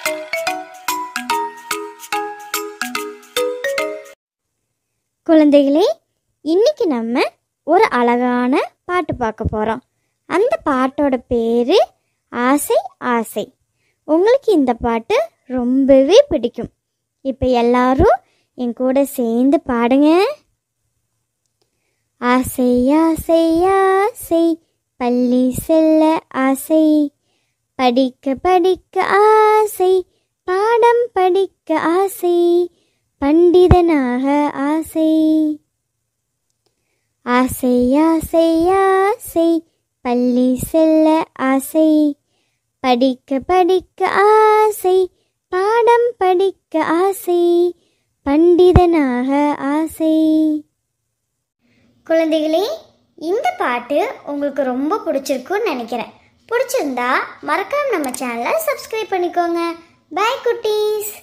குழந்தைகளே, இன்னைக்கு நம்ம ஒரு அழகான பாட்டு பார்க்க போகிறோம். அந்த பாட்டோட பேர் ஆசை ஆசை. உங்களுக்கு இந்த பாட்டு ரொம்பவே பிடிக்கும். இப்போ எல்லாரும் என் கூட சேர்ந்து பாடுங்க. ஆசை ஆசை ஆசை, பள்ளி செல்ல ஆசை, படிக்க படிக்க ஆசை, பாடம் படிக்க ஆசை, பண்டிதனாக ஆசை. ஆசை ஆசை ஆசை, பள்ளி செல்ல ஆசை, படிக்க படிக்க ஆசை, பாடம் படிக்க ஆசை, பண்டிதனாக ஆசை. குழந்தைகளே, இந்த பாட்டு உங்களுக்கு ரொம்ப பிடிச்சிருக்குன்னு நினைக்கிறேன். பிடிச்சிருந்தா மறக்காம நம்ம சேனலை சப்ஸ்கிரைப் பண்ணிக்கோங்க. பை குட்டீஸ்.